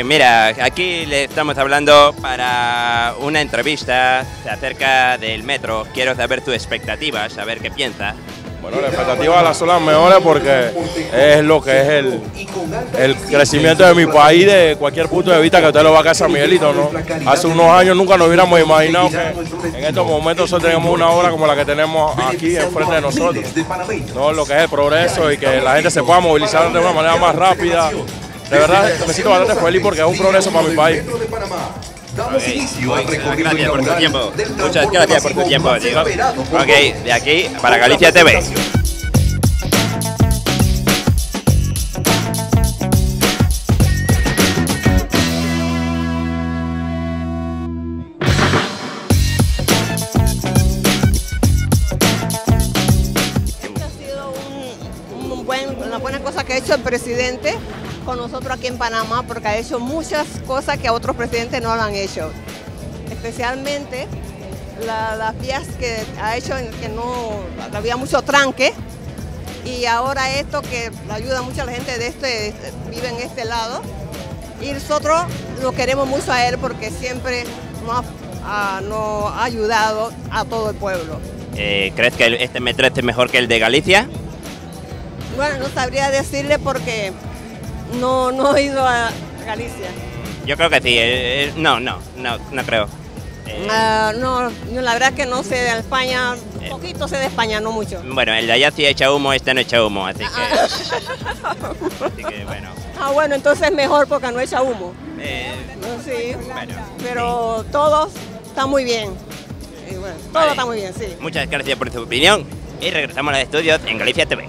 Mira, aquí le estamos hablando para una entrevista acerca del metro. Quiero saber tus expectativas, saber qué piensas. Bueno, las expectativas son las mejores porque es lo que es el crecimiento de mi país de cualquier punto de vista que usted lo va a San Miguelito, ¿no? Hace unos años nunca nos hubiéramos imaginado que en estos momentos nosotros tenemos una obra como la que tenemos aquí enfrente de nosotros, ¿no? Lo que es el progreso y que la gente se pueda movilizar de una manera más rápida. De verdad me siento bastante feliz porque es un progreso para mi país. Gracias por tu tiempo. Muchas gracias por tu tiempo, digo. Ok, de aquí para Galicia TV. Una buena cosa que ha hecho el presidente con nosotros aquí en Panamá, porque ha hecho muchas cosas que otros presidentes no lo han hecho, especialmente las vías que ha hecho en que no había mucho tranque, y ahora esto que ayuda mucho a la gente vive en este lado, y nosotros lo queremos mucho a él porque siempre nos ha ayudado a todo el pueblo. ¿Crees que este metro es mejor que el de Galicia? Bueno, no sabría decirle porque no he ido a Galicia. Yo creo que sí. No creo. No, la verdad que no sé de España, un poquito sé de España, no mucho. Bueno, el de allá sí echa humo, este no echa humo, así que bueno. Bueno, entonces es mejor porque no echa humo. Sí, bueno, pero sí. Todos están muy bien. Bueno, todo está muy bien, sí. Muchas gracias por tu opinión y regresamos a los estudios en Galicia TV.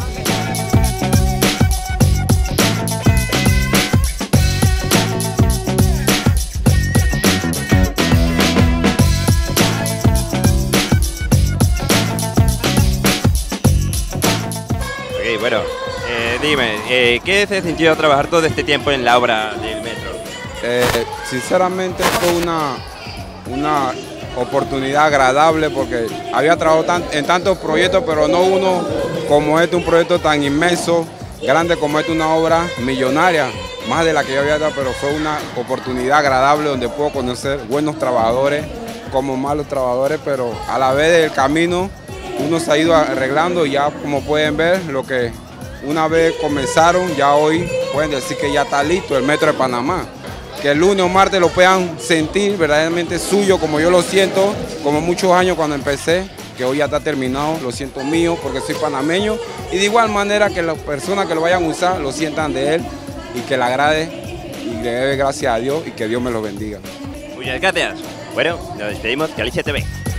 Bueno, dime, ¿qué te has sentido trabajar todo este tiempo en la obra del metro? Sinceramente fue una oportunidad agradable porque había trabajado en tantos proyectos, pero no uno como este, un proyecto tan inmenso, grande como este, una obra millonaria, más de la que yo había dado, pero fue una oportunidad agradable donde puedo conocer buenos trabajadores como malos trabajadores, pero a la vez del camino uno se ha ido arreglando y ya como pueden ver, lo que una vez comenzaron, ya hoy pueden decir que ya está listo el metro de Panamá. Que el lunes o martes lo puedan sentir verdaderamente suyo como yo lo siento, como muchos años cuando empecé, que hoy ya está terminado, lo siento mío porque soy panameño. Y de igual manera que las personas que lo vayan a usar lo sientan de él y que le agrade y le dé gracias a Dios y que Dios me lo bendiga. Muchas gracias. Bueno, nos despedimos, Galicia TV.